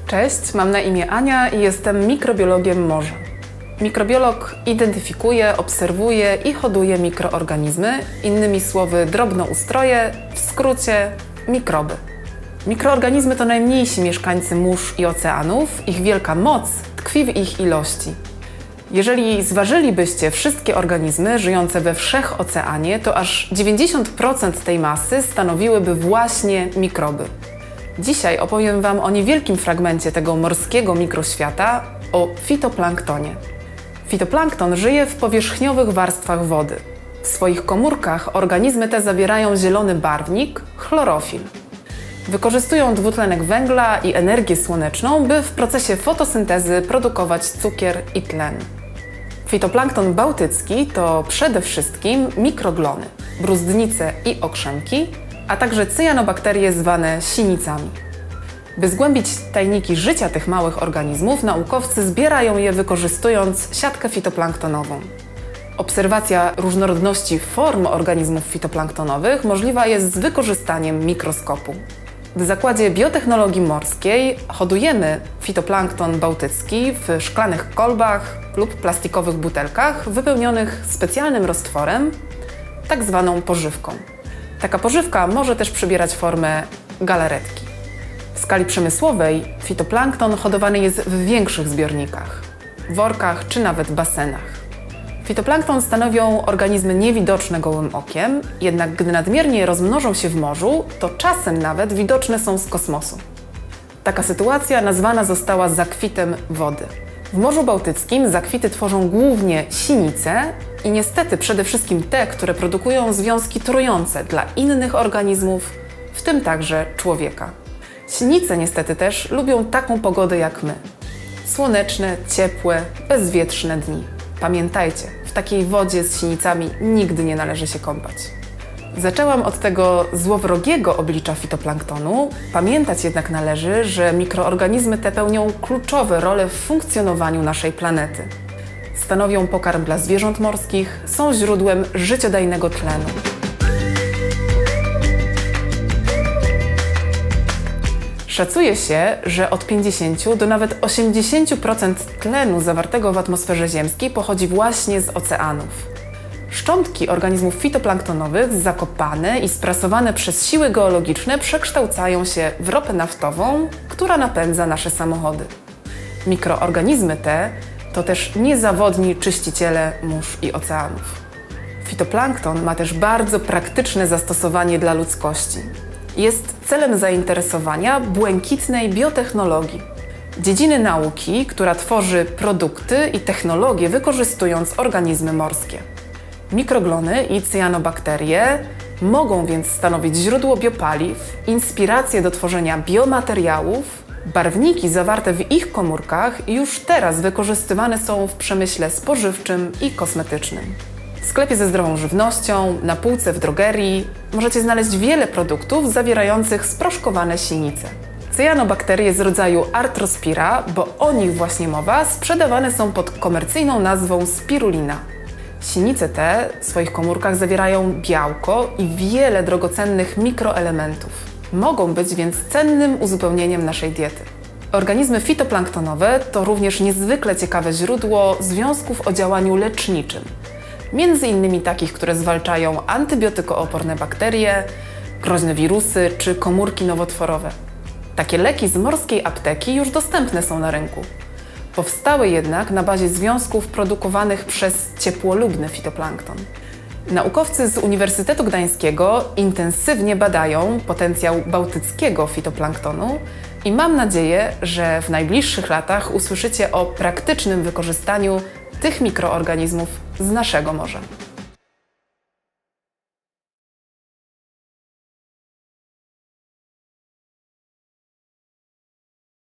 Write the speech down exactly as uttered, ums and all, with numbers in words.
Cześć, mam na imię Ania i jestem mikrobiologiem morza. Mikrobiolog identyfikuje, obserwuje i hoduje mikroorganizmy, innymi słowy drobnoustroje, w skrócie mikroby. Mikroorganizmy to najmniejsi mieszkańcy mórz i oceanów, ich wielka moc tkwi w ich ilości. Jeżeli zważylibyście wszystkie organizmy żyjące we wszechoceanie, to aż dziewięćdziesiąt procent tej masy stanowiłyby właśnie mikroby. Dzisiaj opowiem Wam o niewielkim fragmencie tego morskiego mikroświata, o fitoplanktonie. Fitoplankton żyje w powierzchniowych warstwach wody. W swoich komórkach organizmy te zawierają zielony barwnik, chlorofil. Wykorzystują dwutlenek węgla i energię słoneczną, by w procesie fotosyntezy produkować cukier i tlen. Fitoplankton bałtycki to przede wszystkim mikroglony, bruzdnice i okrzemki, a także cyjanobakterie zwane sinicami. By zgłębić tajniki życia tych małych organizmów, naukowcy zbierają je wykorzystując siatkę fitoplanktonową. Obserwacja różnorodności form organizmów fitoplanktonowych możliwa jest z wykorzystaniem mikroskopu. W Zakładzie Biotechnologii Morskiej hodujemy fitoplankton bałtycki w szklanych kolbach lub plastikowych butelkach wypełnionych specjalnym roztworem, tak zwaną pożywką. Taka pożywka może też przybierać formę galaretki. W skali przemysłowej fitoplankton hodowany jest w większych zbiornikach, workach czy nawet basenach. Fitoplankton stanowią organizmy niewidoczne gołym okiem, jednak gdy nadmiernie rozmnożą się w morzu, to czasem nawet widoczne są z kosmosu. Taka sytuacja nazwana została zakwitem wody. W Morzu Bałtyckim zakwity tworzą głównie sinice i niestety przede wszystkim te, które produkują związki trujące dla innych organizmów, w tym także człowieka. Sinice niestety też lubią taką pogodę jak my. Słoneczne, ciepłe, bezwietrzne dni. Pamiętajcie, w takiej wodzie z sinicami nigdy nie należy się kąpać. Zaczęłam od tego złowrogiego oblicza fitoplanktonu. Pamiętać jednak należy, że mikroorganizmy te pełnią kluczowe role w funkcjonowaniu naszej planety. Stanowią pokarm dla zwierząt morskich, są źródłem życiodajnego tlenu. Szacuje się, że od pięćdziesięciu do nawet osiemdziesięciu procent tlenu zawartego w atmosferze ziemskiej pochodzi właśnie z oceanów. Szczątki organizmów fitoplanktonowych zakopane i sprasowane przez siły geologiczne przekształcają się w ropę naftową, która napędza nasze samochody. Mikroorganizmy te to też niezawodni czyściciele mórz i oceanów. Fitoplankton ma też bardzo praktyczne zastosowanie dla ludzkości. Jest celem zainteresowania błękitnej biotechnologii, dziedziny nauki, która tworzy produkty i technologie wykorzystując organizmy morskie. Mikroglony i cyjanobakterie mogą więc stanowić źródło biopaliw, inspirację do tworzenia biomateriałów. Barwniki zawarte w ich komórkach już teraz wykorzystywane są w przemyśle spożywczym i kosmetycznym. W sklepie ze zdrową żywnością, na półce w drogerii możecie znaleźć wiele produktów zawierających sproszkowane sinice. Cyjanobakterie z rodzaju Arthrospira, bo o nich właśnie mowa, sprzedawane są pod komercyjną nazwą spirulina. Sinice te w swoich komórkach zawierają białko i wiele drogocennych mikroelementów. Mogą być więc cennym uzupełnieniem naszej diety. Organizmy fitoplanktonowe to również niezwykle ciekawe źródło związków o działaniu leczniczym. Między innymi takich, które zwalczają antybiotykooporne bakterie, groźne wirusy czy komórki nowotworowe. Takie leki z morskiej apteki już dostępne są na rynku. Powstały jednak na bazie związków produkowanych przez ciepłolubny fitoplankton. Naukowcy z Uniwersytetu Gdańskiego intensywnie badają potencjał bałtyckiego fitoplanktonu i mam nadzieję, że w najbliższych latach usłyszycie o praktycznym wykorzystaniu tych mikroorganizmów z naszego morza.